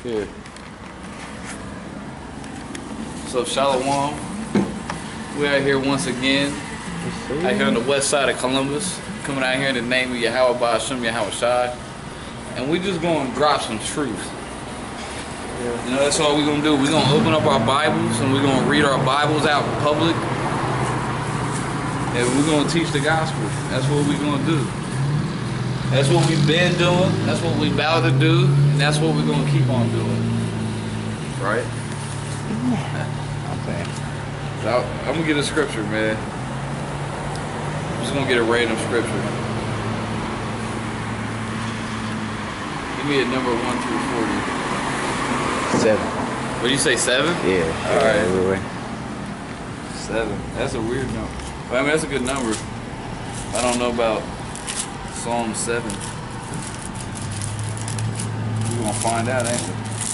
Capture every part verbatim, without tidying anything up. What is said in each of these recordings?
Here. So Shalom. We're out here once again. Out here on the west side of Columbus. Coming out here in the name of Yahweh Ba'Shem Yahweh Shai. And we just going to drop some truth. Yeah. You know, that's all we're going to do. We're going to open up our Bibles and we're going to read our Bibles out in public. And we're going to teach the gospel. That's what we're going to do. That's what we've been doing. That's what we're about to do. And that's what we're going to keep on doing. Right? Okay. So I'm going to get a scripture, man. I'm just going to get a random scripture. Give me a number one through forty. Seven. What do you say, seven? Yeah. All right. Everywhere. Seven. That's a weird number. But I mean, that's a good number. I don't know about Psalm seven. We're going to find out, ain't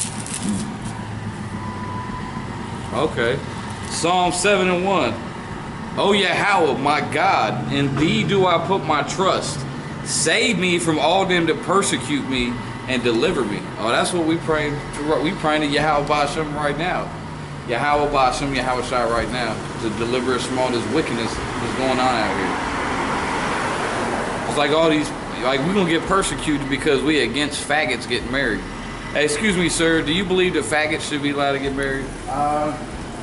we? Okay. Psalm seven and one. O Yahweh, my God, in thee do I put my trust. Save me from all them that persecute me and deliver me. Oh, that's what we praying to. We praying to Yahweh Ba'Shem right now. Yahweh Ba'Shem Yahweh Shai right now to deliver us from all this wickedness that's going on out here. It's like all these, like we're gonna get persecuted because we against faggots getting married. Hey, excuse me, sir. Do you believe that faggots should be allowed to get married? Uh,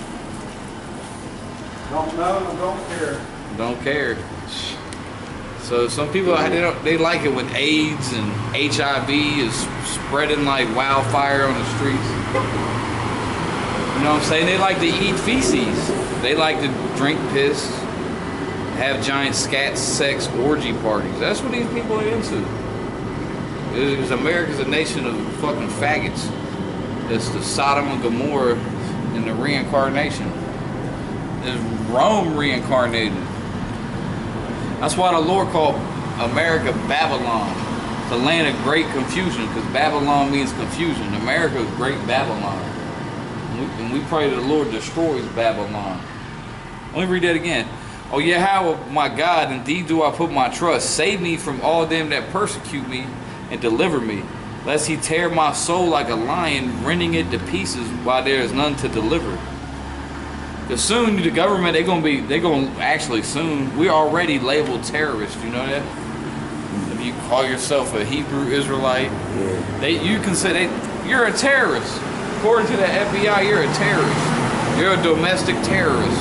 don't know, don't care. Don't care. So some people they don't they like it when AIDS and H I V is spreading like wildfire on the streets. You know what I'm saying? They like to eat feces. They like to drink piss, have giant scat sex orgy parties. That's what these people are into. Because America's a nation of fucking faggots. It's the Sodom and Gomorrah and the reincarnation. It's Rome reincarnated. That's why the Lord called America Babylon, the land of great confusion, because Babylon means confusion. America is great Babylon. And we, and we pray that the Lord destroys Babylon. Let me read that again. Oh Yahweh, my God, in thee do I put my trust. Save me from all them that persecute me and deliver me, lest he tear my soul like a lion, rending it to pieces while there is none to deliver. Because soon the government, they're gonna be, they're gonna actually soon. We're already labeled terrorists. You know that? If you call yourself a Hebrew Israelite, Yeah. they you can say they, you're a terrorist. According to the F B I, you're a terrorist. You're a domestic terrorist.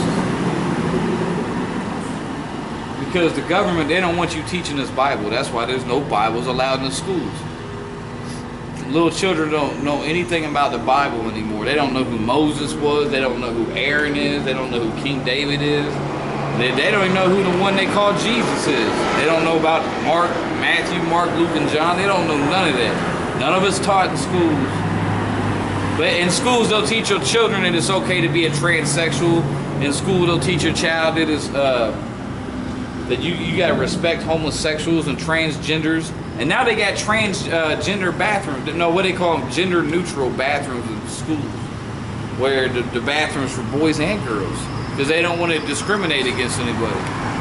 Because the government, they don't want you teaching this Bible. That's why there's no Bibles allowed in the schools. Little children don't know anything about the Bible anymore. They don't know who Moses was. They don't know who Aaron is. They don't know who King David is. They, they don't even know who the one they call Jesus is. They don't know about Mark, Matthew, Mark, Luke, and John. They don't know none of that. None of it's taught in schools. But in schools, they'll teach your children that it's okay to be a transsexual. In school, they'll teach your child that it's, uh, that you, you got to respect homosexuals and transgenders. And now they got transgender uh, bathrooms. No, what they call them, gender neutral bathrooms in schools, where the, the bathrooms for boys and girls, because they don't want to discriminate against anybody.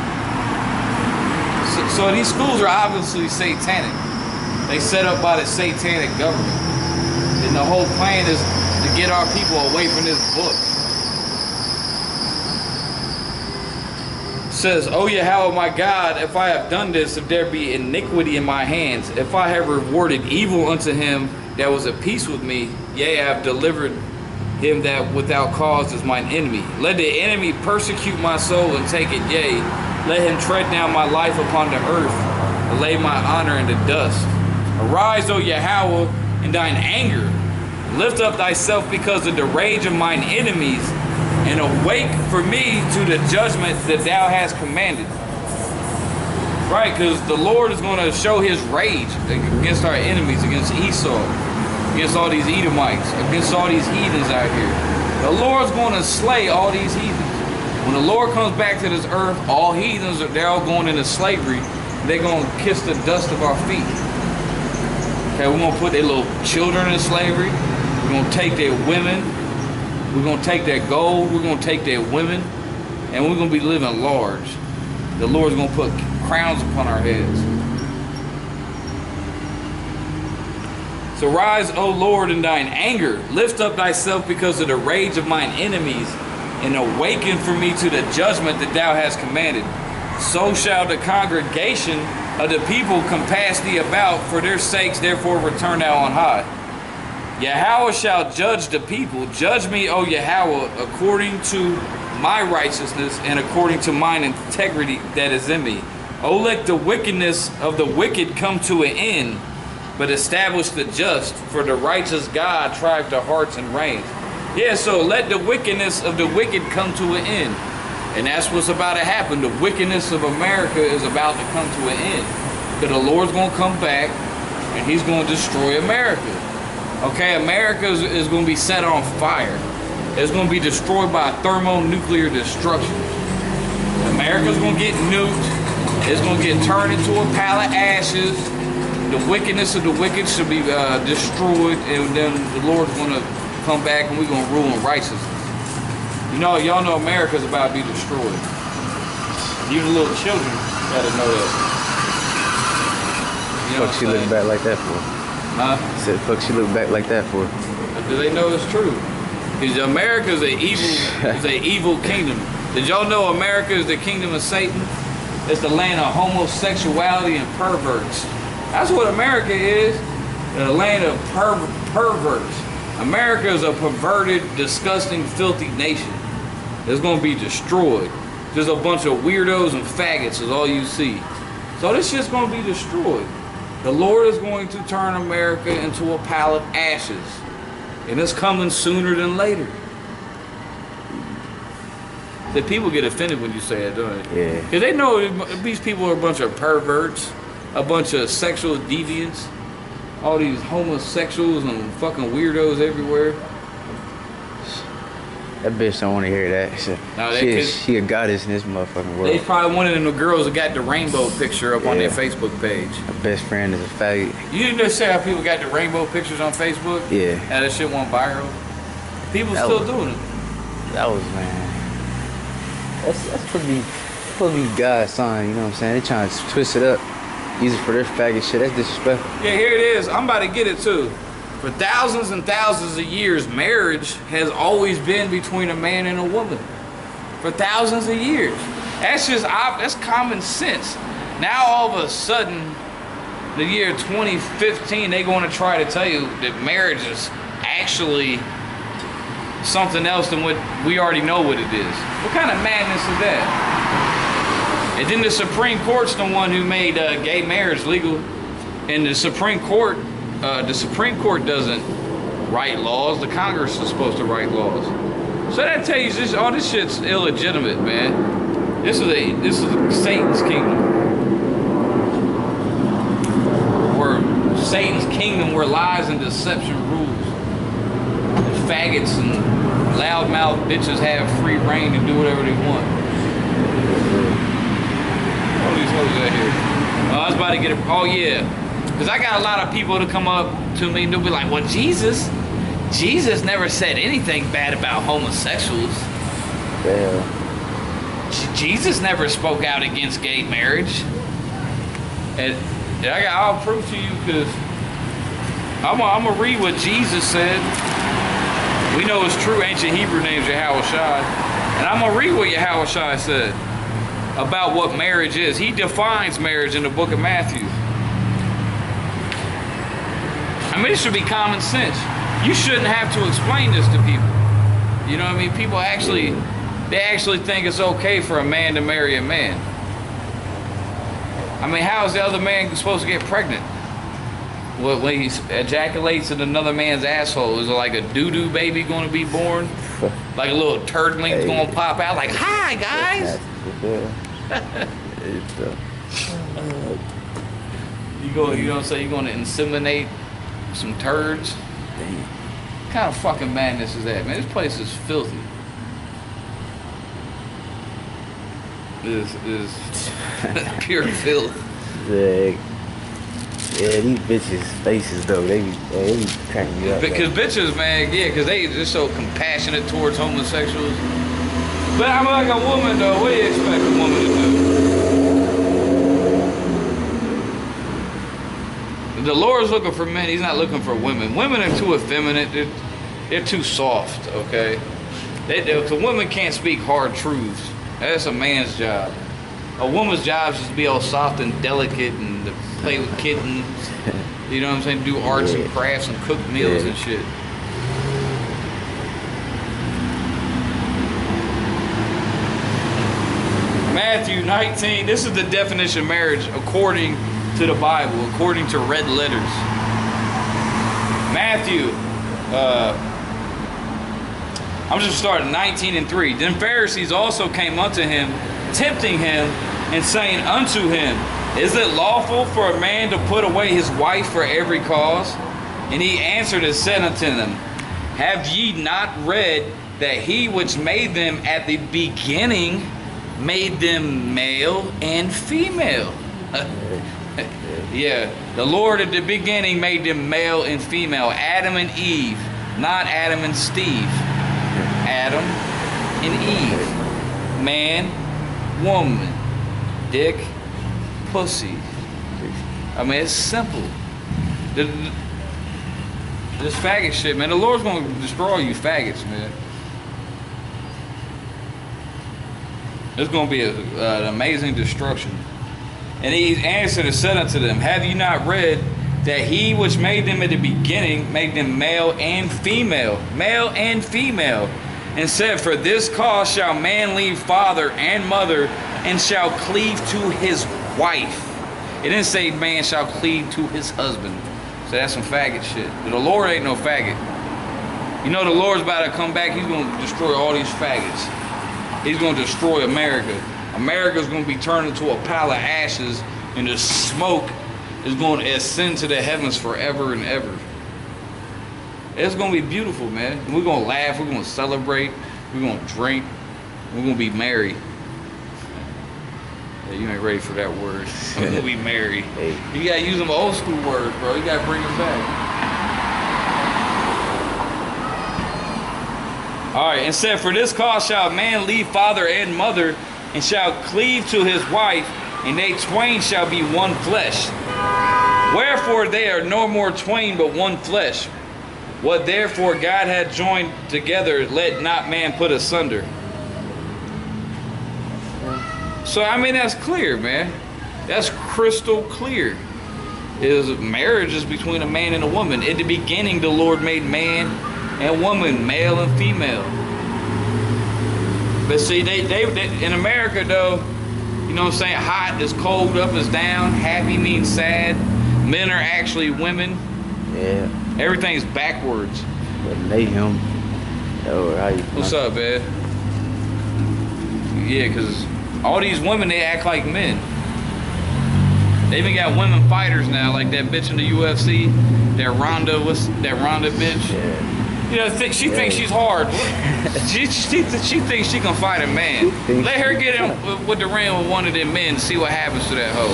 So, so these schools are obviously satanic. They set up by the satanic government, and the whole plan is to get our people away from this book. Says, O Yahweh my God, if I have done this, if there be iniquity in my hands, if I have rewarded evil unto him that was at peace with me, yea, I have delivered him that without cause is mine enemy. Let the enemy persecute my soul and take it, yea, let him tread down my life upon the earth, and lay my honor in the dust. Arise, O Yahweh, in thine anger, lift up thyself because of the rage of mine enemies, and awake for me to the judgment that thou hast commanded. Right, because the Lord is going to show his rage against our enemies, against Esau, against all these Edomites, against all these heathens out here. The Lord's going to slay all these heathens. When the Lord comes back to this earth, all heathens, are they're all going into slavery. They're going to kiss the dust of our feet. Okay, we're going to put their little children in slavery. We're going to take their women. We're going to take their gold, we're going to take their women, and we're going to be living large. The Lord's going to put crowns upon our heads. So rise, O Lord, in thine anger. Lift up thyself because of the rage of mine enemies, and awaken for me to the judgment that thou hast commanded. So shall the congregation of the people compass thee about. For their sakes, therefore, return thou on high. Yahweh shall judge the people. Judge me, O Yahweh, according to my righteousness and according to mine integrity that is in me. O let the wickedness of the wicked come to an end, but establish the just, for the righteous God tried the hearts and reins. Yeah, so let the wickedness of the wicked come to an end. And that's what's about to happen. The wickedness of America is about to come to an end. Because the Lord's going to come back and he's going to destroy America. Okay, America is, is going to be set on fire. It's going to be destroyed by thermonuclear destruction. America's going to get nuked. It's going to get turned into a pile of ashes. The wickedness of the wicked should be uh, destroyed, and then the Lord's going to come back and we're going to rule in righteousness. You know, y'all know America's about to be destroyed. You the little children gotta know that. You know fuck she look back like that for? Huh? Said fuck she look back like that for? Do they know it's true? Because America's an evil, is an evil kingdom. Did y'all know America is the kingdom of Satan? It's the land of homosexuality and perverts. That's what America is. The land of per perverts. America is a perverted, disgusting, filthy nation. It's going to be destroyed. Just a bunch of weirdos and faggots is all you see. So this shit's going to be destroyed. The Lord is going to turn America into a pile of ashes. And it's coming sooner than later. The people get offended when you say it, don't they? Yeah. Because they know these people are a bunch of perverts, a bunch of sexual deviants, all these homosexuals and fucking weirdos everywhere. That bitch don't want to hear that. She, No, that she, kid- is, she a goddess in this motherfucking world. They probably one of them the girls that got the rainbow picture up on Yeah. their Facebook page. Her best friend is a faggot. You didn't just say how people got the rainbow pictures on Facebook? Yeah. How that shit went viral? People That still was- doing it. That was, man. That's, that's supposed to be, supposed to be God's sign, you know what I'm saying? They trying to twist it up. Use it for their faggot shit. That's disrespectful. Yeah, here it is. I'm about to get it too. For thousands and thousands of years, marriage has always been between a man and a woman. For thousands of years. That's just, that's common sense. Now all of a sudden, the year twenty fifteen, they're going to try to tell you that marriage is actually something else than what we already know what it is. What kind of madness is that? And then the Supreme Court's the one who made uh, gay marriage legal. And the Supreme Court, uh, the Supreme Court doesn't write laws. The Congress is supposed to write laws. So that tells you this, all this shit's illegitimate, man. This is a this is Satan's kingdom. Where Satan's kingdom, where lies and deception rules. And faggots and loudmouth bitches have free reign to do whatever they want. All these hoes out here. Oh, I was about to get a, oh yeah. Because I got a lot of people to come up to me and they'll be like, well, Jesus, Jesus never said anything bad about homosexuals. Damn. J- Jesus never spoke out against gay marriage. And, and I got, I'll prove to you because I'm going to read what Jesus said. We know his true ancient Hebrew name's Yahweh Shai. And I'm going to read what Yahweh Shai said about what marriage is. He defines marriage in the book of Matthew. I mean, it should be common sense. You shouldn't have to explain this to people. You know what I mean? People actually, they actually think it's okay for a man to marry a man. I mean, how is the other man supposed to get pregnant? Well, when he ejaculates in another man's asshole, is it like a doo-doo baby going to be born? Like a little turdling's Hey. going to pop out like, hi, guys. It's, uh, You go, you know what I'm saying? You're going to inseminate some turds? damn. What kind of fucking madness is that, man? This place is filthy. This is pure filth. Yeah, yeah, these bitches' faces though, they be, yeah, they be cracking me up. Because though. bitches, man, yeah, because they just so compassionate towards homosexuals. But I'm like a woman, though. What do you expect a woman to do? the Lord's looking for men. He's not looking for women. Women are too effeminate. They're, they're too soft, okay? They, they, the women can't speak hard truths. That's a man's job. A woman's job is just to be all soft and delicate and to play with kittens. You know what I'm saying? Do arts yeah. and crafts and cook meals yeah. and shit. Matthew nineteen, this is the definition of marriage according to the Bible, according to red letters. Matthew, uh, I'm just starting nineteen and three. Then Pharisees also came unto him, tempting him, and saying unto him, is it lawful for a man to put away his wife for every cause? And he answered and said unto them, have ye not read that he which made them at the beginning made them male and female? Yeah, the Lord at the beginning made them male and female. Adam and Eve, not Adam and Steve. Adam and Eve. Man, woman, dick, pussy. I mean, it's simple. The, the, this faggot shit, man. The Lord's gonna destroy you faggots, man. It's gonna be a, uh, an amazing destruction. And he answered and said unto them, have you not read that he which made them at the beginning made them male and female, male and female, and said, for this cause shall man leave father and mother, and shall cleave to his wife. It didn't say man shall cleave to his husband. So that's some faggot shit. But the Lord ain't no faggot. You know the Lord's about to come back. He's going to destroy all these faggots. He's going to destroy America. America's going to be turned into a pile of ashes, and the smoke is going to ascend to the heavens forever and ever. It's going to be beautiful, man. We're going to laugh. We're going to celebrate. We're going to drink. We're going to be merry. Yeah, you ain't ready for that word. We're going to be merry. Hey. You got to use them old school words, bro. You got to bring them back. All right, and said, for this cause shall a man leave father and mother, and shall cleave to his wife, and they twain shall be one flesh. Wherefore they are no more twain, but one flesh. What therefore God hath joined together, let not man put asunder. So, I mean, that's clear, man. That's crystal clear. Is marriage is between a man and a woman. At the beginning, the Lord made man and woman, male and female. But see, they, they, they in America, though, you know what I'm saying? Hot is cold, up is down. Happy means sad. Men are actually women. Yeah. Everything's backwards. But they him. Oh, how you What's up, man? Yeah, because all these women, they act like men. They even got women fighters now, like that bitch in the U F C, that Ronda, what's that Ronda bitch? Yeah. You know, th she yeah. thinks she's hard. she, she, she thinks she can fight a man. Let her get in with, with the ring with one of them men and see what happens to that hoe.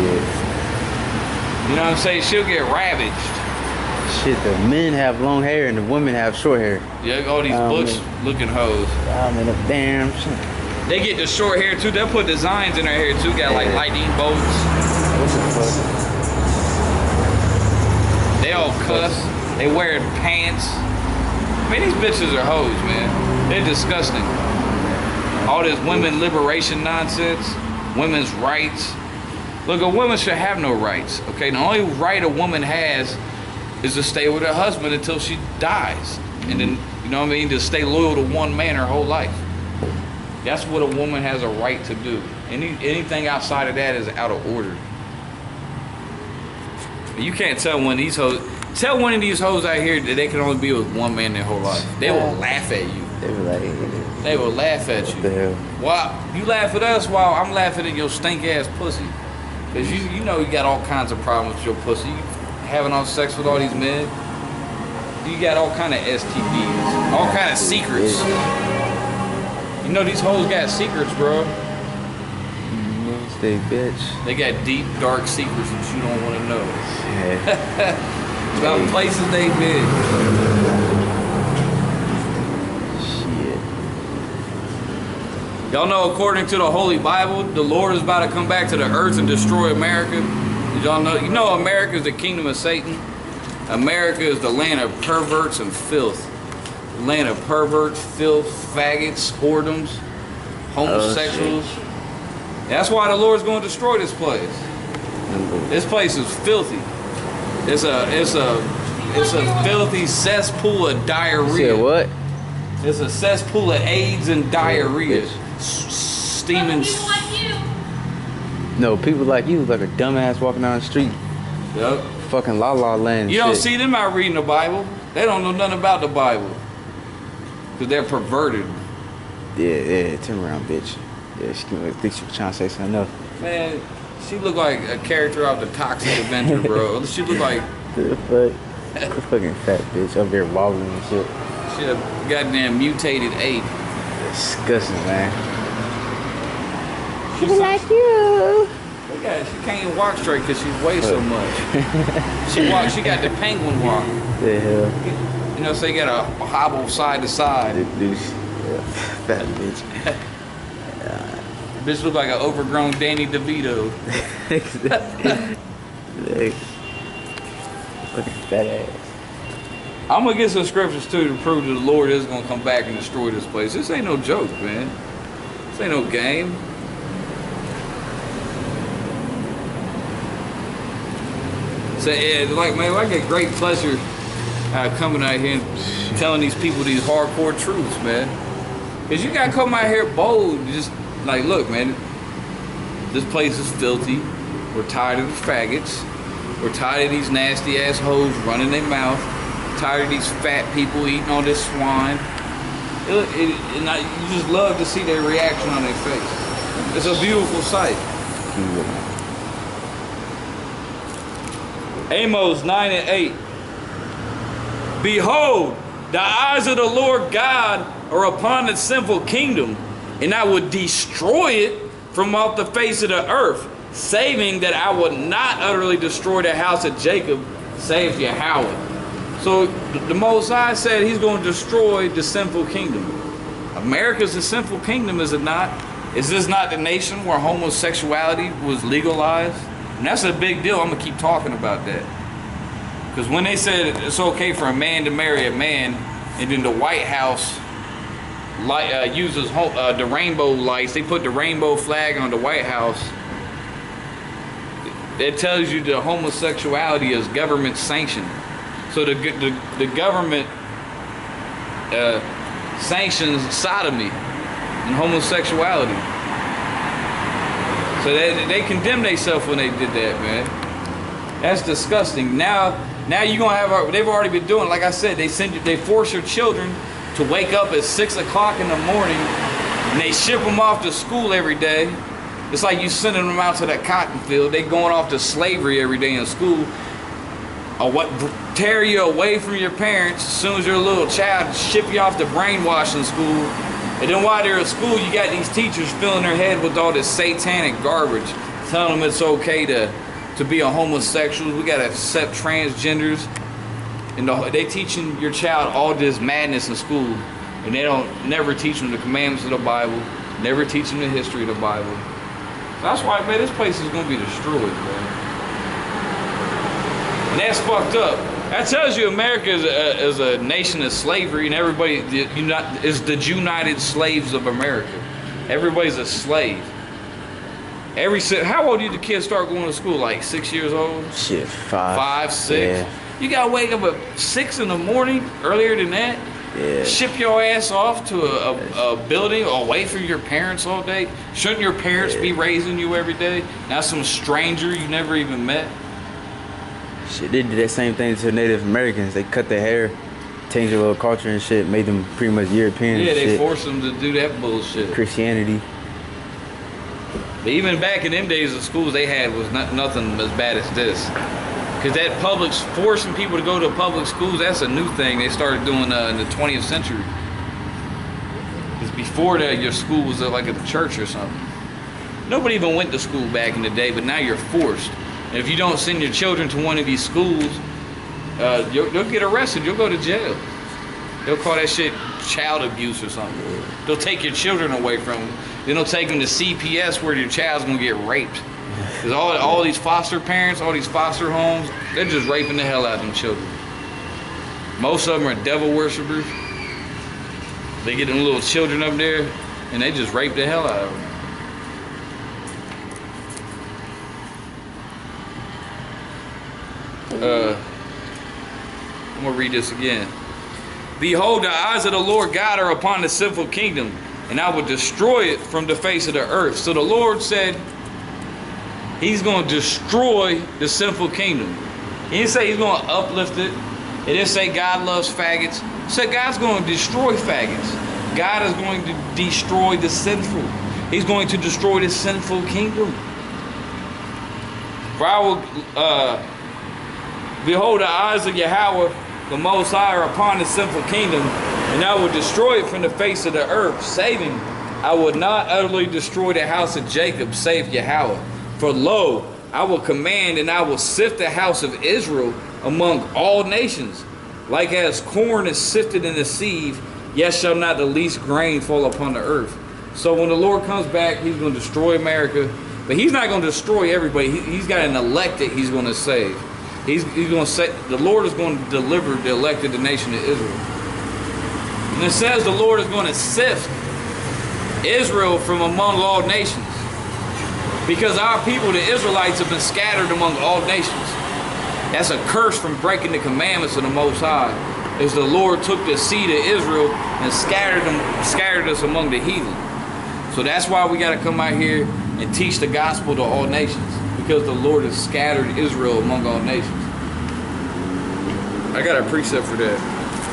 Shit. You know what I'm saying? She'll get ravaged. Shit, the men have long hair and the women have short hair. Yeah, all these bush-looking hoes. I'm in a damn shit. They get the short hair too. They'll put designs in their hair too. Got like lightning bolts. What the fuck? They all cuss. They wearing pants. Man, these bitches are hoes, man. They're disgusting. All this women liberation nonsense. Women's rights. Look, a woman should have no rights. Okay, the only right a woman has is to stay with her husband until she dies. And then, you know what I mean, to stay loyal to one man her whole life. That's what a woman has a right to do. Any anything outside of that is out of order. You can't tell one of these hoes. Tell one of these hoes out here that they can only be with one man their whole life. They will laugh at you. They will like, they will laugh at you. What the hell? While you laugh at us, while I'm laughing at your stink ass pussy. Cause you you know you got all kinds of problems with your pussy. You having all sex with all these men. You got all kind of S T Ds, all kind of secrets. You know these hoes got secrets, bro. They bitch. They got deep, dark secrets that you don't want to know. Yeah. About hey. places they've been. Shit. Y'all know, according to the Holy Bible, the Lord is about to come back to the earth and destroy America. Y'all know, you know America is the kingdom of Satan? America is the land of perverts and filth. The land of perverts, filth, faggots, whoredoms, homosexuals. Oh, That's why the Lord's going to destroy this place. This place is filthy. It's a, it's a, it's a filthy cesspool of diarrhea. Said what? It's a cesspool of AIDS and diarrhea. Yeah, Steaming. People like you. No, people like you, like a dumbass walking down the street. Yep. Fucking la la land. You don't shit. see them out reading the Bible. They don't know nothing about the Bible. Because they're perverted. Yeah, yeah, turn around, bitch. Yeah, she I think she was trying to say something else. Man, she look like a character out the Toxic Avenger, bro. She look like The fuck? The fucking fat bitch up there wobbling and shit. she a goddamn mutated ape. Disgusting, man. She's like you. Look at her. She can't even walk straight because she weighs so much. She walk. She got the penguin walk. The hell? You know, so you got to hobble side to side. This douche. Yeah, fat bitch. Bitch look like an overgrown Danny DeVito. Like, fucking fat ass. I'm gonna get some scriptures too to prove that the Lord is gonna come back and destroy this place. This ain't no joke, man. This ain't no game. So yeah, like man, I get great pleasure uh, coming out here and telling these people these hardcore truths, man. Cause you gotta come out here bold, just like, look, man, this place is filthy. We're tired of the faggots. We're tired of these nasty ass hoes running their mouth. Tired of these fat people eating all this swine. It, it, and I, you just love to see their reaction on their face. It's a beautiful sight. Amos nine and eight. Behold, the eyes of the Lord God are upon the sinful kingdom, and I would destroy it from off the face of the earth, saving that I would not utterly destroy the house of Jacob, save Yahweh. So the Most High said he's going to destroy the sinful kingdom. America's a sinful kingdom, is it not? Is this not the nation where homosexuality was legalized? And that's a big deal. I'm going to keep talking about that. Because when they said it's okay for a man to marry a man, and then the White House light, uh, uses uh, the rainbow lights, they put the rainbow flag on the White House, it tells you that homosexuality is government sanctioned. So the, the, the government uh, sanctions sodomy and homosexuality. So they, they condemned themselves when they did that, man. That's disgusting. Now, now you're gonna have. They've already been doing. Like I said, they send you. They force your children to wake up at six o'clock in the morning, and they ship them off to school every day. It's like you sending them out to that cotton field. They going off to slavery every day in school. Or what? Tear you away from your parents as soon as you're a little child, ship you off to brainwashing school. And then while they're at school, you got these teachers filling their head with all this satanic garbage, telling them it's okay to, to be a homosexual. We got to accept transgenders. And the, they teaching your child all this madness in school. And they don't never teach them the commandments of the Bible, never teach them the history of the Bible. So that's why, man, this place is going to be destroyed, man. And that's fucked up. That tells you America is a, is a nation of slavery, and everybody the, uni- is the united slaves of America. Everybody's a slave. Every How old did the kids start going to school? Like six years old? Shit, five. Five, six? Yeah. You gotta wake up at six in the morning, earlier than that? Yeah. Ship your ass off to a, a, a building away from your parents all day? Shouldn't your parents yeah. be raising you every day? Not some stranger you never even met? Shit, they did that same thing to Native Americans. They cut their hair, changed their little culture and shit, made them pretty much European. Yeah, they shit. forced them to do that bullshit. Christianity. But even back in them days, the schools they had was not nothing as bad as this. Because that public, forcing people to go to public schools, that's a new thing they started doing uh, in the twentieth century. Because before that, your school was uh, like at the church or something. Nobody even went to school back in the day, but now you're forced. And if you don't send your children to one of these schools, uh, you'll, you'll get arrested. You'll go to jail. They'll call that shit child abuse or something. They'll take your children away from them. Then they'll take them to C P S where your child's gonna get raped. Because all, all these foster parents, all these foster homes, they're just raping the hell out of them children. Most of them are devil worshippers. They get them little children up there, and they just rape the hell out of them. Uh, I'm going to read this again. Behold, the eyes of the Lord God are upon the sinful kingdom, and I will destroy it from the face of the earth. So the Lord said he's going to destroy the sinful kingdom. He didn't say he's going to uplift it. It didn't say God loves faggots. It said God's going to destroy faggots. God is going to destroy the sinful. He's going to destroy the sinful kingdom. For I will, uh, behold, the eyes of Yahweh, the Most High, are upon the sinful kingdom, and I will destroy it from the face of the earth, saving, I will not utterly destroy the house of Jacob, save Yahweh. For lo, I will command, and I will sift the house of Israel among all nations, like as corn is sifted in the sieve, yet shall not the least grain fall upon the earth. So when the Lord comes back, he's going to destroy America, but he's not going to destroy everybody. He, he's got an elected he's going to save. He's, he's going to say, the Lord is going to deliver the elected, the nation of Israel. And it says the Lord is going to sift Israel from among all nations. Because our people, the Israelites, have been scattered among all nations. That's a curse from breaking the commandments of the Most High. As the Lord took the seed of Israel and scattered them, scattered us among the heathen. So that's why we got to come out here and teach the gospel to all nations. Because the Lord has scattered Israel among all nations. I got a precept for that.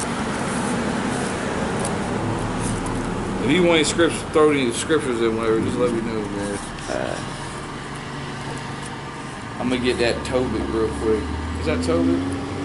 If you want any scriptures, throw any scriptures in, whatever, just let me know, man. Uh, I'm gonna get that Tobit real quick. Is that Tobit?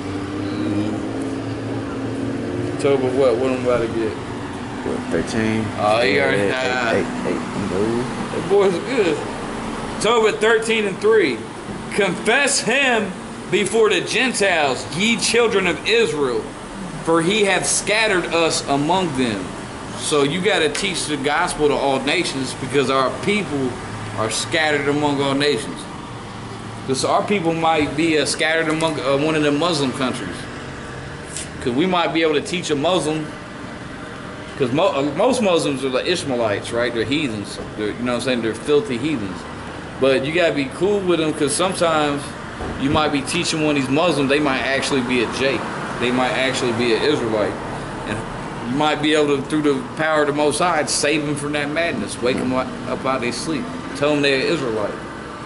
Tobit what? What I'm about to get? thirteen. Oh, you already eight, had. eight, eight, eight, no. That boy's good. Tobit thirteen and three. Confess him before the Gentiles, ye children of Israel, for he hath scattered us among them. So you got to teach the gospel to all nations, because our people are scattered among all nations. Because our people might be uh, scattered among uh, one of the Muslim countries. Because we might be able to teach a Muslim. Because mo uh, most Muslims are the Ishmaelites, right? They're heathens. They're, you know what I'm saying? They're filthy heathens. But you got to be cool with them, because sometimes you might be teaching one of these Muslims, they might actually be a Jake. They might actually be an Israelite. And you might be able to, through the power of the Most High, save them from that madness. Wake them up out of their sleep. Tell them they're an Israelite.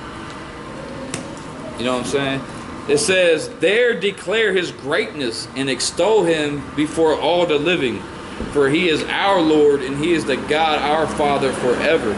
You know what I'm saying? It says, there declare his greatness and extol him before all the living. For he is our Lord, and he is the God our Father forever.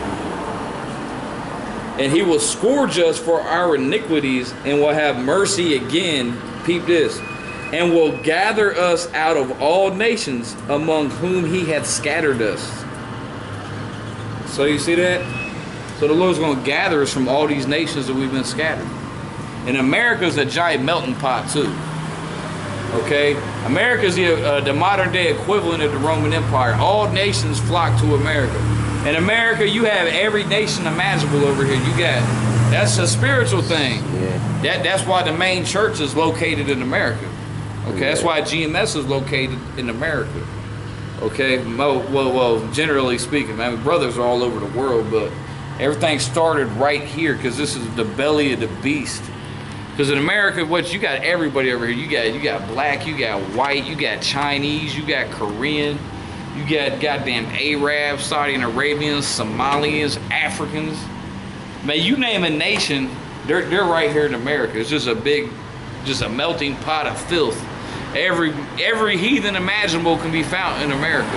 And he will scourge us for our iniquities, and will have mercy again, peep this, and will gather us out of all nations among whom he hath scattered us. So you see that? So the Lord's going to gather us from all these nations that we've been scattered. And America's a giant melting pot too. Okay? America's the, uh, the modern day equivalent of the Roman Empire. All nations flock to America. In America, you have every nation imaginable over here. You got, that's a spiritual thing. Yeah. That That's why the main church is located in America. Okay? Yeah. That's why G M S is located in America. Okay? Well, well, well generally speaking, I mean, brothers are all over the world, but everything started right here, because this is the belly of the beast. Because in America, what you got, everybody over here. You got you got black, you got white, you got Chinese, you got Korean, you got goddamn Arabs, Saudi Arabians, Somalians, Africans. Man, you name a nation, they're they're right here in America. It's just a big, just a melting pot of filth. Every every heathen imaginable can be found in America.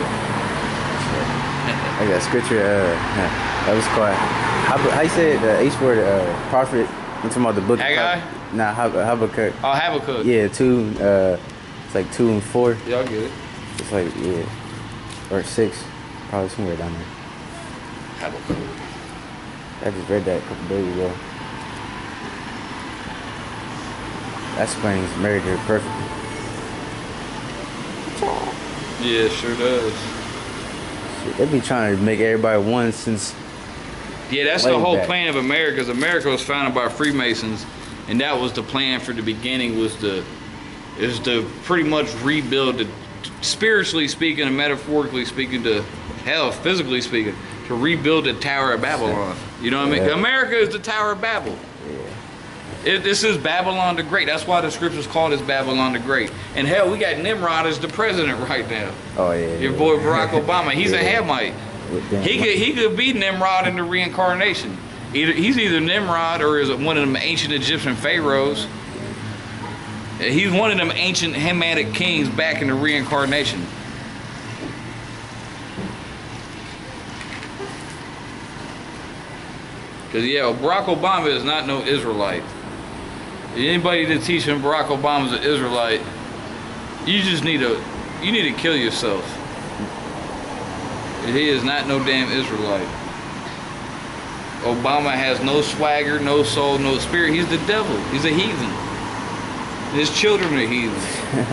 I got scripture. Uh, that was quiet. How, how you say it? The H word, uh, prophet. I'm talking about the book. Haggai? Nah, Hab Habakkuk. Oh, Habakkuk. Yeah, two. Uh, it's like two and four. Yeah, I get it. It's like yeah, or six, probably somewhere down there. Habakkuk. I just read that a couple days ago. That explains married her perfectly. Yeah, it sure does. Shit, they be trying to make everybody one since Yeah, that's Way the whole back. plan of America. Because America was founded by Freemasons, and that was the plan for the beginning. Was to is to pretty much rebuild, the, spiritually speaking and metaphorically speaking, to hell, physically speaking, to rebuild the Tower of Babylon. You know what I mean? Yeah. America is the Tower of Babel. It, this is Babylon the Great. That's why the scriptures call this Babylon the Great. And hell, we got Nimrod as the president right now. Oh yeah. Your yeah. boy Barack Obama. He's Yeah. a Hamite. With them- He could he could be Nimrod in the reincarnation. Either he's either Nimrod or is one of them ancient Egyptian pharaohs. He's one of them ancient Hamitic kings back in the reincarnation. Cause yeah, Barack Obama is not no Israelite. Anybody that teach him Barack Obama's an Israelite, you just need to you need to kill yourself. He is not no damn Israelite. Obama has no swagger, no soul, no spirit. He's the devil. He's a heathen. His children are heathens.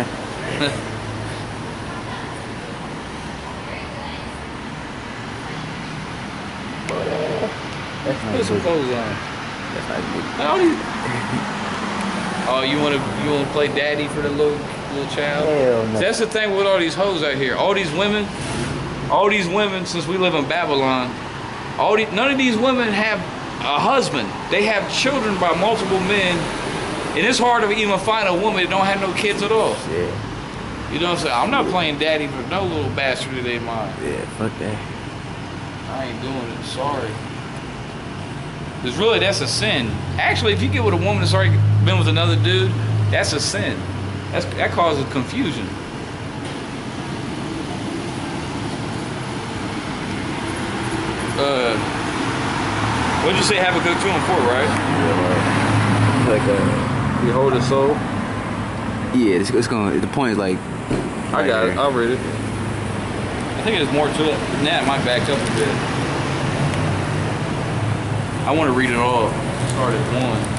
That's not Put some good. clothes on. That's not good. How do you- Oh, you wanna you wanna play daddy for the little little child? Hell no. That's the thing with all these hoes out here. All these women, all these women. Since we live in Babylon, all these, none of these women have a husband. They have children by multiple men, and it's hard to even find a woman that don't have no kids at all. Yeah. You know what I'm saying? I'm not playing daddy for no little bastard that ain't mine. Yeah. Fuck that. I ain't doing it. Sorry. Because really, that's a sin. Actually, if you get with a woman that's already been with another dude, that's a sin. That's, that causes confusion. Uh, what'd you say? Habakkuk two and four, right? Yeah. Like uh. You hold the soul. Yeah. It's, it's going. The point is like. I got right it. here. I'll read it. I think there's more to it than that. It might back up a bit. I want to read it all. Start at one.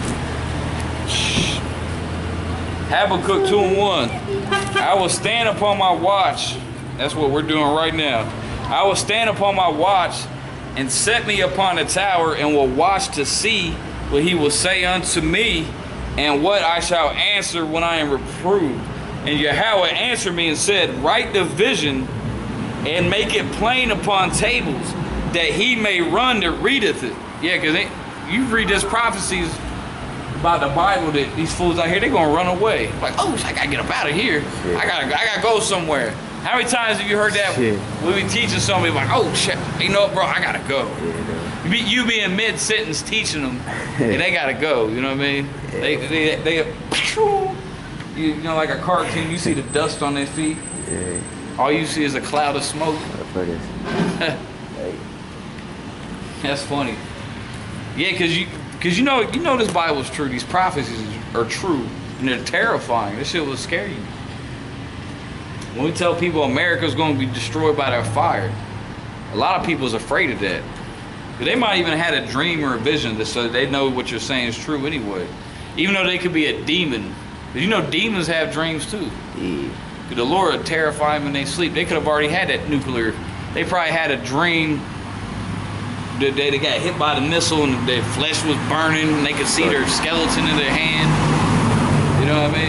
Habakkuk two and one. I will stand upon my watch. That's what we're doing right now. I will stand upon my watch and set me upon a tower and will watch to see what he will say unto me and what I shall answer when I am reproved. And Yahweh answered me and said, write the vision and make it plain upon tables, that he may run that readeth it. Yeah, because you read this prophecies about the Bible that these fools out here, they're gonna run away. Like, oh, I gotta get up out of here. Shit. I gotta, I gotta go somewhere. How many times have you heard that? Shit. We be teaching somebody like, oh shit, you know, bro, I gotta go. Yeah. You be, you be in mid sentence teaching them, and they gotta go. You know what I mean? Yeah. They, they, they, you, you know, like a cartoon. You see the dust on their feet. Yeah. All you see is a cloud of smoke. Fuck this. Hey. That's funny. Yeah, cause you, cause you know, you know this Bible's true. These prophecies are true, and they're terrifying. This shit will scare you. When we tell people America's going to be destroyed by that fire, a lot of people's afraid of that. But they might even have had a dream or a vision that so they know what you're saying is true anyway. Even though they could be a demon. But you know demons have dreams too. Yeah. The Lord would terrify them when they sleep. They could have already had that nuclear. They probably had a dream that they, they got hit by the missile and their flesh was burning and they could see their skeleton in their hand. You know what I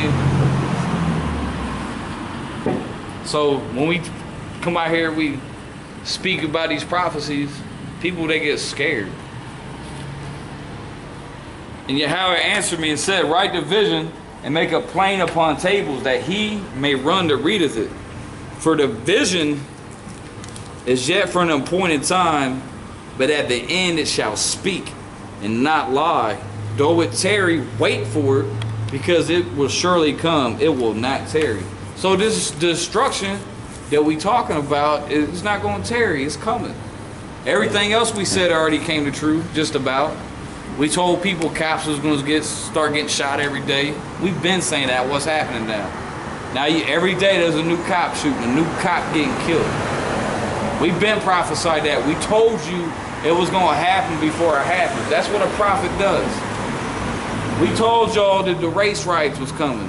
mean? So when we come out here, we speak about these prophecies, people, they get scared. And Yahweh answered me and said, write the vision and make it plain upon tables, that he may run that readeth it. For the vision is yet for an appointed time, but at the end it shall speak and not lie. Though it tarry, wait for it, because it will surely come. It will not tarry. So this destruction that we talking about is not going to tarry. It's coming. Everything else we said already came to true, just about. We told people cops was going to get start getting shot every day. We've been saying that. What's happening now? Now you, every day there's a new cop shooting, a new cop getting killed. We've been prophesied that. We told you it was going to happen before it happened. That's what a prophet does. We told y'all that the race riots was coming.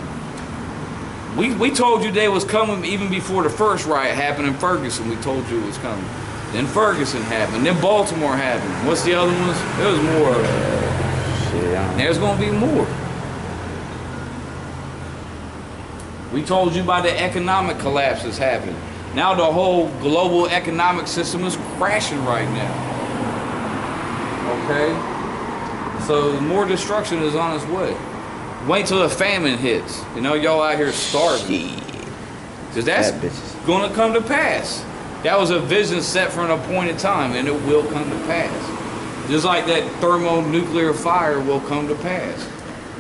We, we told you they was coming even before the first riot happened in Ferguson. We told you it was coming. Then Ferguson happened. Then Baltimore happened. What's the other ones? There was more. Uh, shit, I don't know. There's gonna be more. We told you about the economic collapse that's happened. Now the whole global economic system is crashing right now. Okay? So more destruction is on its way. Wait till the famine hits. You know, y'all out here starving. Because that's going to come to pass. That was a vision set for an appointed time, and it will come to pass. Just like that thermonuclear fire will come to pass.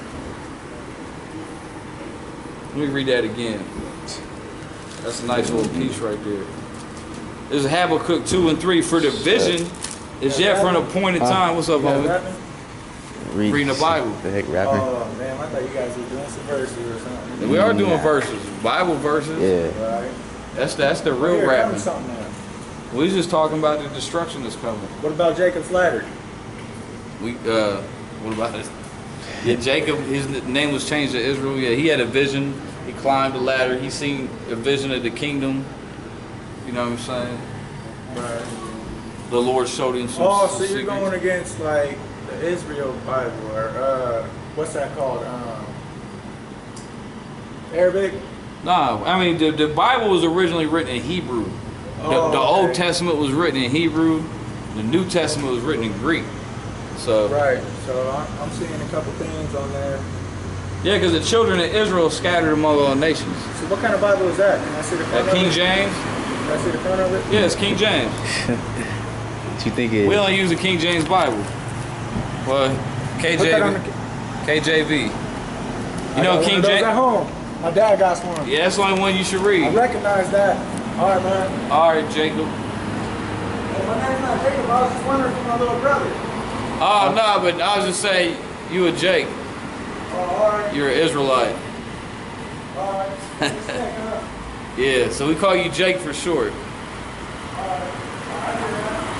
Let me read that again. That's a nice little piece right there. There's Habakkuk two and three. For the vision is yet for an appointed time. What's up, homie? Read, Reading the Bible. The heck rapping? Oh man, I thought you guys were doing some verses or something. We are doing Yeah. verses, Bible verses. Yeah. Right. That's that's the real Here, rapping. something now. We was just talking about the destruction that's coming. What about Jacob's ladder? We uh, what about it? Yeah, Jacob. His name was changed to Israel. Yeah, he had a vision. He climbed the ladder. He seen a vision of the kingdom. You know what I'm saying? Right. The Lord showed him some. Oh, some so you're secrets. going against like the Israel Bible or uh, what's that called? Um, Arabic. Nah, I mean the the Bible was originally written in Hebrew. The, Oh, the okay. Old Testament was written in Hebrew. The New Testament was written in Greek. So Right. So I'm, I'm seeing a couple things on there. yeah, because the children of Israel scattered among all nations. So what kind of Bible is that? Can I see the front That King of it? James. Can I see the front of it? Yeah, it's King James. What you think it We is? only use the King James Bible. Well, Put that on the. K J V. K J V. You I know got King one of those at James? home. My dad got one. Yeah, that's the only one you should I read. recognize that. All right, man. All right, Jacob. Hey, my name's not Jacob. I was just wondering for my little brother. Oh, no, but I was just saying, you a Jake. Oh, all right. You're an Israelite. All right. What's that, huh? Yeah, so we call you Jake for short. All right. I hear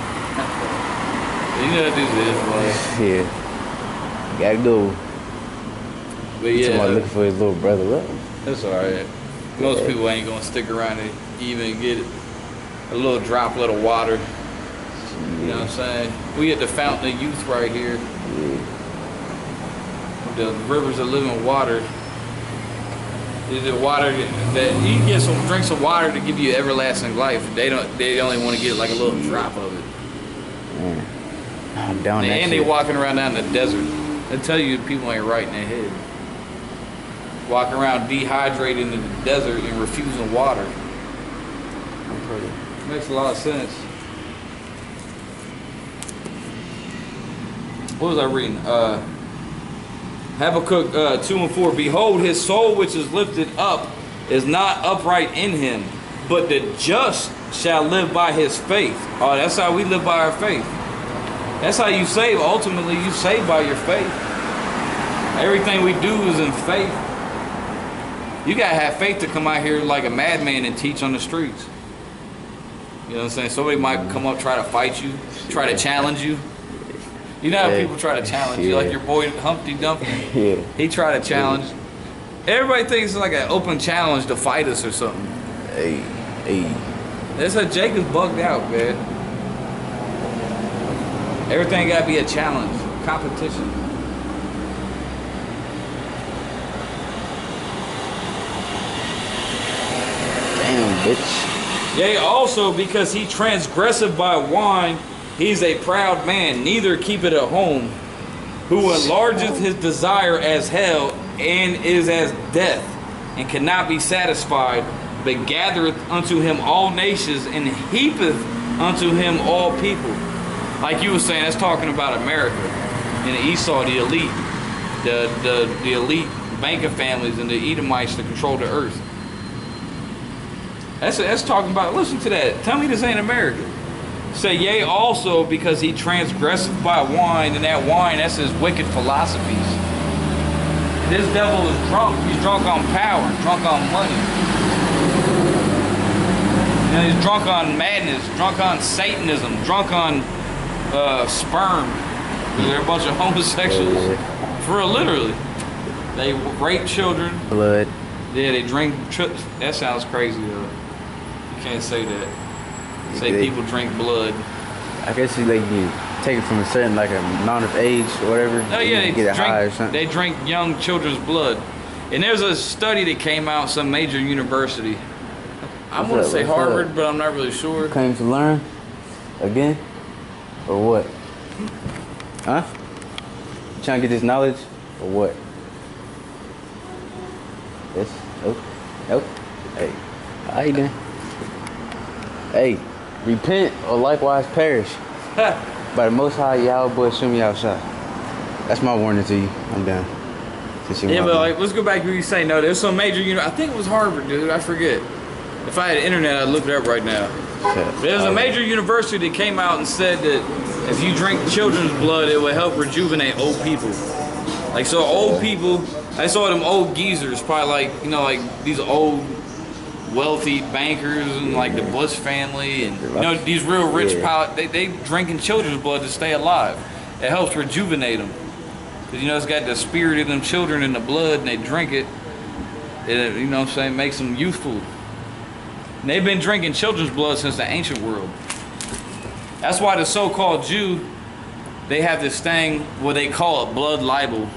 that. You know that dude's an Israelite. Yeah. Gotta go. But Somebody yeah, looking for his little brother. What? that's all right. Most people ain't gonna stick around and even get a little droplet of water. You know what I'm saying? We at the fountain of youth right here. Yeah. The rivers of living water. Is the water that you can get some drink some water to give you everlasting life. They don't. They only want to get like a little drop of it. Man. I'm down that And they shit. walking around down in the desert. They tell you people ain't right in their head. Walking around dehydrated in the desert and refusing water. Makes a lot of sense. What was I reading? Uh, Habakkuk uh, two and four. Behold, his soul which is lifted up is not upright in him, but the just shall live by his faith. Oh, that's how we live by our faith. That's how you save. Ultimately, you save by your faith. Everything we do is in faith. You gotta have faith to come out here like a madman and teach on the streets. You know what I'm saying? Somebody might come up, try to fight you, try to challenge you. You know how Yeah. people try to challenge you, like Yeah. your boy Humpty Dumpty. Yeah. He tried to challenge. Everybody thinks it's like an open challenge to fight us or something. Hey. Hey. That's how Jacob's bugged out, man. Everything gotta be a challenge, competition. Damn, bitch. Yea, also because he transgresseth by wine, he's a proud man, neither keepeth at home, who enlargeth his desire as hell, and is as death, and cannot be satisfied, but gathereth unto him all nations, and heapeth unto him all people. Like you were saying, that's talking about America and Esau, the elite, the the the elite banker families and the Edomites that control the earth. That's that's talking about. Listen to that. Tell me this ain't America. Say, yea, also because he transgresseth by wine, and that wine, that's his wicked philosophies. This devil is drunk. He's drunk on power, drunk on money. And he's drunk on madness, drunk on Satanism, drunk on uh, sperm. They're a bunch of homosexuals. Yeah. For real, literally. They rape children. Blood. Yeah, they drink. Tri- that sounds crazy though. You can't say that. Say They- people drink blood. I guess you like you take it from a certain like amount of age or whatever. Oh yeah, you they get it high or drink, something. they drink young children's blood. And there's a study that came out some major university. I What's want to up, say what's Harvard, up? but I'm not really sure. Came to learn again, or what? Huh? You trying to get this knowledge, or what? Yes. Oh. Oh. Hey. How you doing? Hey. Repent or likewise perish. By the Most High Yahweh, show me outside. That's my warning to you. I'm done. Since you Yeah, want but me. like, let's go back to what you say. No, there's some major, you know, I think it was Harvard, dude. I forget. If I had internet, I'd look it up right now. Shut There's a up. major university that came out and said that if you drink children's blood, it will help rejuvenate old people. Like, so old people, I saw them old geezers, probably like, you know, like these old wealthy bankers and like the Bush family and, you know, these real rich Yeah. pilot, they, they drinking children's blood to stay alive. It helps rejuvenate them. Because, you know, it's got the spirit of them children in the blood and they drink it. It, you know what I'm saying, makes them youthful. And they've been drinking children's blood since the ancient world. That's why the so-called Jew, they have this thing where they call it blood libel.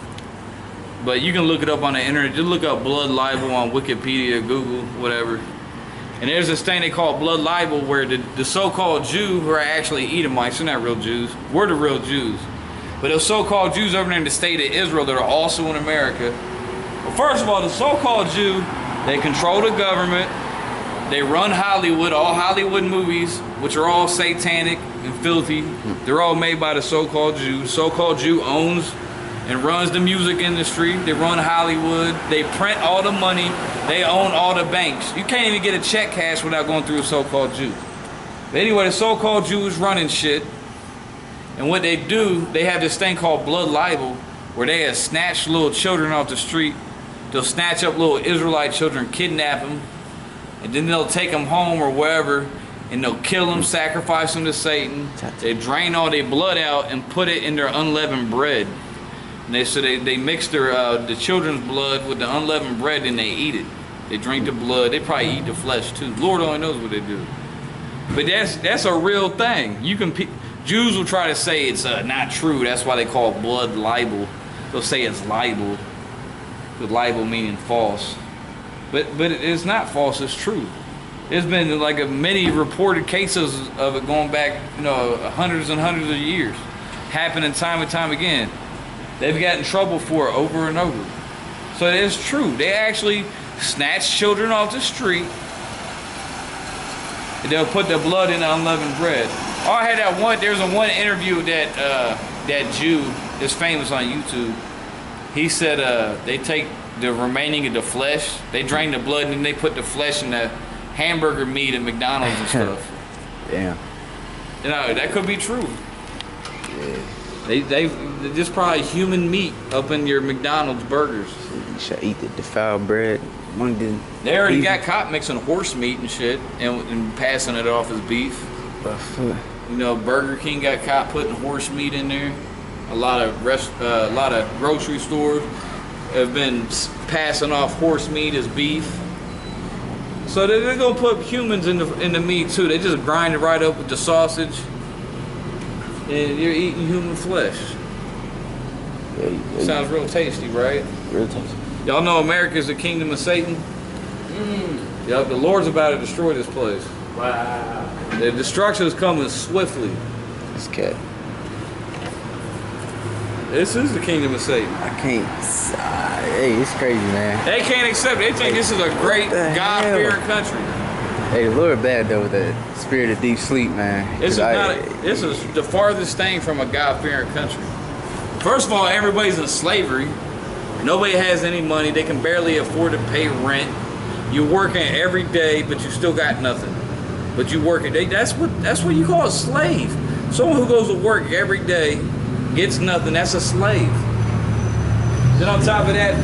But you can look it up on the internet. Just look up blood libel on Wikipedia, Google, whatever. And there's this thing they call blood libel where the, the so-called Jew, who are actually Edomites, they're not real Jews. We're the real Jews. But those so-called Jews over there in the state of Israel that are also in America. Well, first of all, the so-called Jew, they control the government. They run Hollywood, all Hollywood movies, which are all satanic and filthy. They're all made by the so-called Jew. So-called Jew owns and runs the music industry. They run Hollywood. They print all the money. They own all the banks. You can't even get a check cash without going through a so-called Jew. But anyway, the so-called Jew is running shit. And what they do, they have this thing called blood libel, where they have snatched little children off the street. They'll snatch up little Israelite children, kidnap them, and then they'll take them home or wherever, and they'll kill them, sacrifice them to Satan. They drain all their blood out and put it in their unleavened bread. And they so they, they mix their uh, the children's blood with the unleavened bread and they eat it. They drink the blood. They probably eat the flesh too. Lord only knows what they do. But that's that's a real thing. You can Jews will try to say it's uh, not true. That's why they call it blood libel. They'll say it's libel. With libel meaning false. But but it's not false. It's true. There's been like a many reported cases of it going back, you know, hundreds and hundreds of years, happening time and time again. They've got in trouble for it over and over. So it is true. They actually snatch children off the street. And they'll put their blood in the unleavened bread. Oh, I had that one. There's a one interview that uh, that Jew is famous on YouTube. He said uh, they take the remaining of the flesh, they drain the blood, and then they put the flesh in the hamburger meat at McDonald's and stuff. Damn. You know, that could be true. Yeah. They they just probably human meat up in your McDonald's burgers. You should eat the defiled bread. One didn't. They already easy. got caught mixing horse meat and shit and, and passing it off as beef. Buffalo. You know, Burger King got caught putting horse meat in there. A lot of rest, uh, a lot of grocery stores have been passing off horse meat as beef. So they're, they're gonna put humans in the in the meat too. They just grind it right up with the sausage, and you're eating human flesh. Yeah, yeah, Sounds real tasty, right? real tasty. Y'all know America's the kingdom of Satan. Mm. Yep, the Lord's about to destroy this place. Wow. The destruction is coming swiftly. This cat. This is the kingdom of Satan. I can't. Uh, hey, it's crazy, man. They can't accept it. They think this is a great, What the God-fearing hell? country. Hey, the Lord bad though with the spirit of deep sleep, man. This is 'Cause I- not. A, this is the farthest thing from a God-fearing country. First of all, everybody's in slavery. Nobody has any money. They can barely afford to pay rent. You're working every day, but you still got nothing. But you working. They, that's what. That's what you call a slave. Someone who goes to work every day, gets nothing. That's a slave. Then on top of that,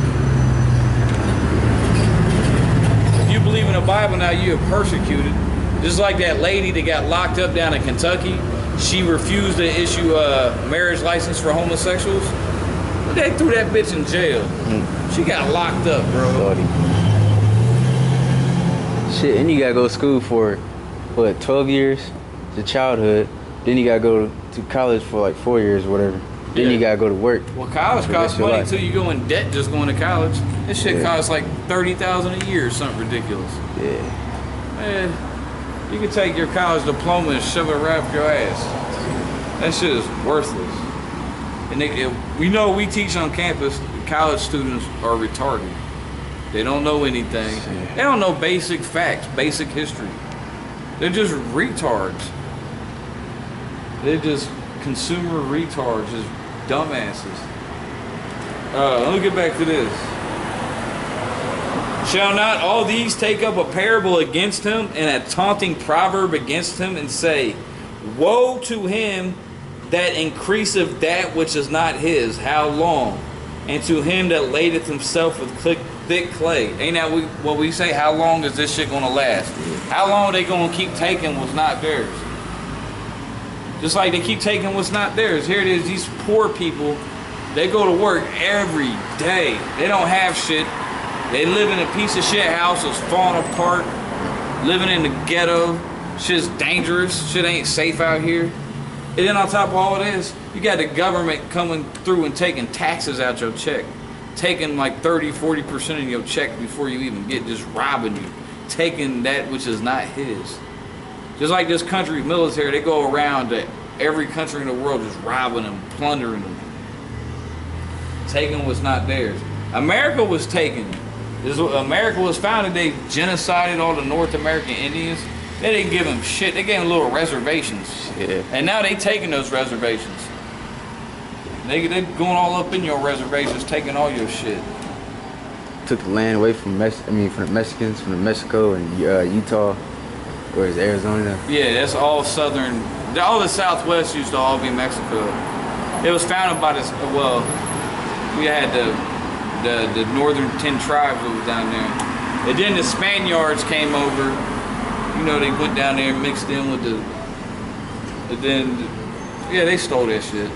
if you believe in the Bible now, you are persecuted. Just like that lady that got locked up down in Kentucky. She refused to issue a marriage license for homosexuals. They threw that bitch in jail. Mm. She got locked up, bro. Lordy. Shit, and you gotta go to school for what, twelve years to childhood. Then you gotta go to college for like four years or whatever. Then Yeah. you gotta go to work. Well, college costs your money life. too. You go in debt just going to college. This shit Yeah. costs like thirty thousand a year or something ridiculous. Yeah. Man, you can take your college diploma and shove it right up your ass. That shit is worthless. And they, it, we know we teach on campus, college students are retarded. They don't know anything. They don't know basic facts, basic history. They're just retards. They're just consumer retards, just dumbasses. Uh, let me get back to this. Shall not all these take up a parable against him and a taunting proverb against him and say, woe to him that increaseth that which is not his, how long? And to him that ladeth himself with thick, thick clay. Ain't that we, what we say? How long is this shit going to last? How long are they going to keep taking what's not theirs? Just like they keep taking what's not theirs. Here it is, these poor people, they go to work every day. They don't have shit. They live in a piece of shit house that's falling apart, living in the ghetto. Shit's dangerous. Shit ain't safe out here. And then on top of all of this, you got the government coming through and taking taxes out your check. Taking like thirty, forty percent of your check before you even get, just robbing you. Taking that which is not his. Just like this country's military, they go around to every country in the world just robbing them, plundering them. Taking what's not theirs. America was taken. This, America was founded, they genocided all the North American Indians. They didn't give them shit. They gave them little reservations. Yeah. And now they taking those reservations. They they going all up in your reservations, taking all your shit. Took the land away from Mex I mean from the Mexicans, from the Mexico and uh, Utah, or is Arizona? Yeah, that's all southern. All the Southwest used to all be Mexico. It was founded by this. Well, we had the the the northern ten tribes that was down there, and then the Spaniards came over. You know, they went down there and mixed in with the. And then, yeah, they stole that shit.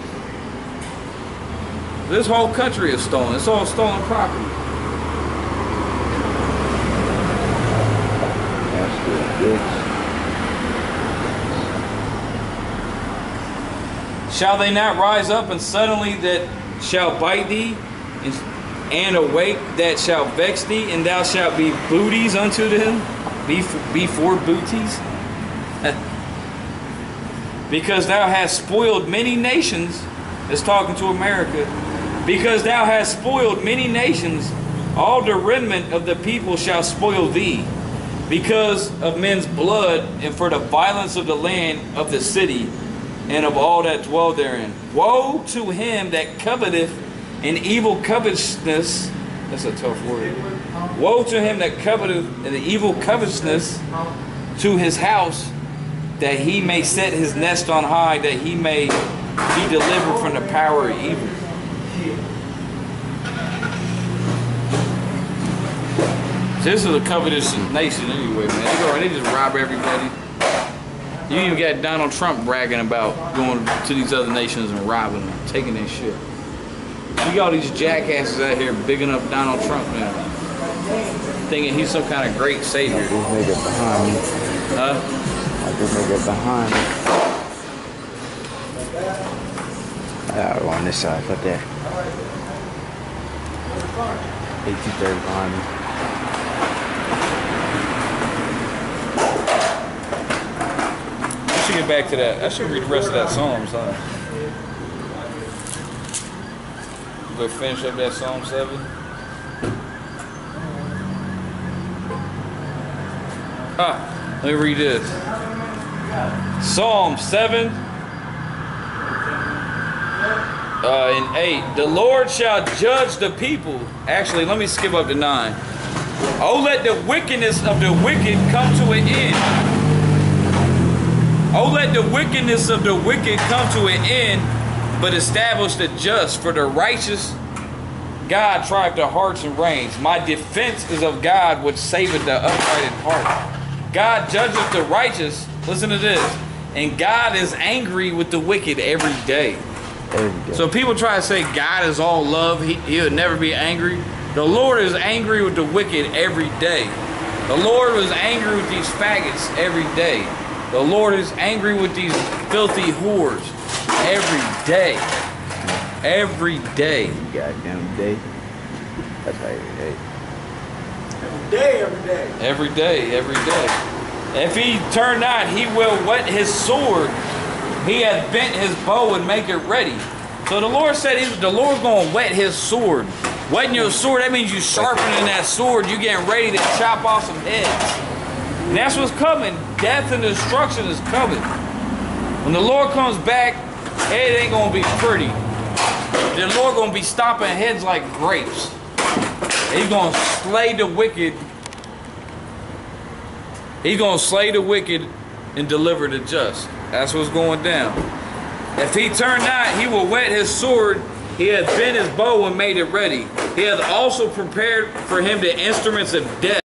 This whole country is stolen. It's all stolen property. That's good, bitch. Shall they not rise up and suddenly that shall bite thee, and, and awake that shall vex thee, and thou shalt be booties unto them? Be, be for booties? Because thou hast spoiled many nations. It's talking to America. Because thou hast spoiled many nations, all the remnant of the people shall spoil thee. Because of men's blood, and for the violence of the land of the city, and of all that dwell therein. Woe to him that coveteth an evil covetousness. That's a tough word. Woe to him that coveteth an evil covetousness to his house, that he may set his nest on high, that he may be delivered from the power of evil. This is a covetous nation anyway, man. They go, they just rob everybody. You even got Donald Trump bragging about going to these other nations and robbing them, taking their shit. You got all these jackasses out here bigging up Donald Trump now, thinking he's some kind of great savior. This nigga behind me. Huh? Like this nigga behind me. I gotta go on this side, fuck that. eighteen thirty behind me. I should get back to that. I should read the rest of that Psalms, huh? Go finish up that Psalm seven. Ah, let me read this. Psalm seven uh, and eight. The Lord shall judge the people. Actually, let me skip up to nine. Oh, let the wickedness of the wicked come to an end. Oh, let the wickedness of the wicked come to an end, but establish the just. For the righteous God trieth the hearts and reins. My defense is of God, which saveth the upright in heart. God judgeth the righteous. Listen to this. And God is angry with the wicked every day. Every day. So people try to say God is all love. He, he'll never be angry. The Lord is angry with the wicked every day. The Lord was angry with these faggots every day. The Lord is angry with these filthy whores every day. Every day. Goddamn day. That's how every day. Every day, every day. Every day, every day. If he turn not, he will whet his sword. He hath bent his bow and make it ready. So the Lord said he, the Lord's going to whet his sword. Whetting your sword, that means you sharpening that sword. You getting ready to chop off some heads. And that's what's coming. Death and destruction is coming. When the Lord comes back, it ain't going to be pretty. The Lord going to be stomping heads like grapes. He's going to slay the wicked. He's going to slay the wicked and deliver the just. That's what's going down. If he turn not, he will whet his sword. He hath bent his bow and made it ready. He hath also prepared for him the instruments of death.